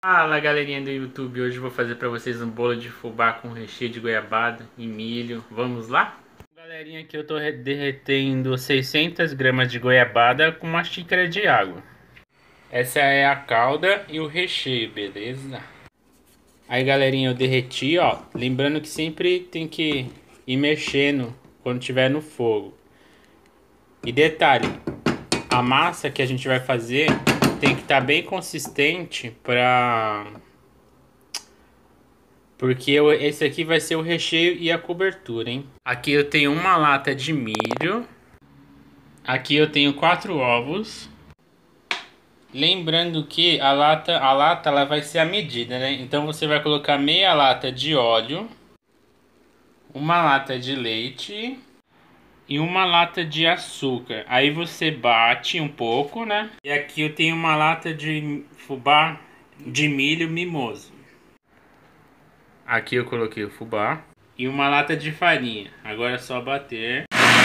Fala galerinha do YouTube, hoje eu vou fazer pra vocês um bolo de fubá com recheio de goiabada e milho. Vamos lá? Galerinha, aqui eu tô derretendo 600 gramas de goiabada com uma xícara de água. Essa é a calda e o recheio, beleza? Aí galerinha, eu derreti, ó. Lembrando que sempre tem que ir mexendo quando tiver no fogo. E detalhe, a massa que a gente vai fazer tem que estar bem consistente porque esse aqui vai ser o recheio e a cobertura, hein? Aqui eu tenho uma lata de milho. Aqui eu tenho 4 ovos. Lembrando que a lata ela vai ser a medida, né? Então você vai colocar meia lata de óleo, uma lata de leite e uma lata de açúcar. Aí você bate um pouco, né? E aqui eu tenho uma lata de fubá de milho mimoso. Aqui eu coloquei o fubá e uma lata de farinha. Agora é só bater.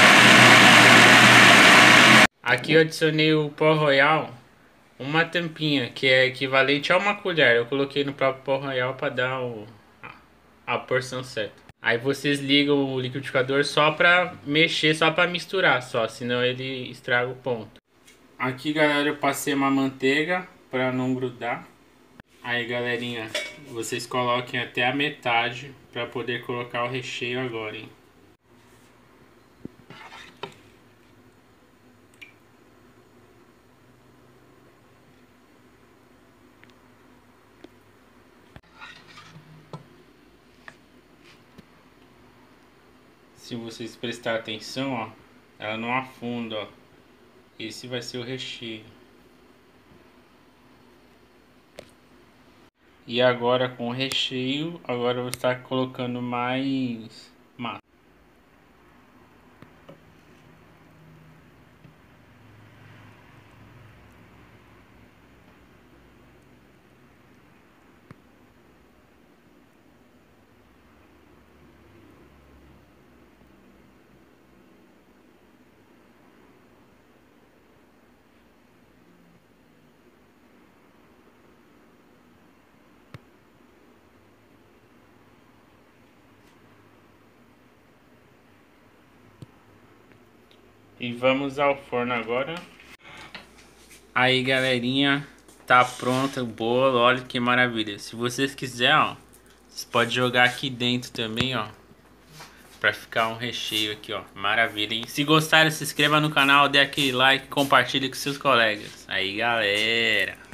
Aqui eu adicionei o pó royal, uma tampinha que é equivalente a uma colher. Eu coloquei no próprio pó royal para dar a porção certa. Aí vocês ligam o liquidificador só para mexer, só para misturar, só, senão ele estraga o ponto. Aqui galera, eu passei uma manteiga para não grudar. Aí galerinha, vocês coloquem até a metade para poder colocar o recheio agora, hein? Se vocês prestarem atenção, ó, ela não afunda, ó. Esse vai ser o recheio. E agora com o recheio, agora eu vou estar colocando mais massa. E vamos ao forno agora. Aí galerinha, tá pronto o bolo, olha que maravilha. Se vocês quiserem, ó, vocês podem jogar aqui dentro também, ó, pra ficar um recheio aqui, ó, maravilha, hein? Se gostaram, se inscreva no canal, dê aquele like, compartilhe com seus colegas. Aí galera.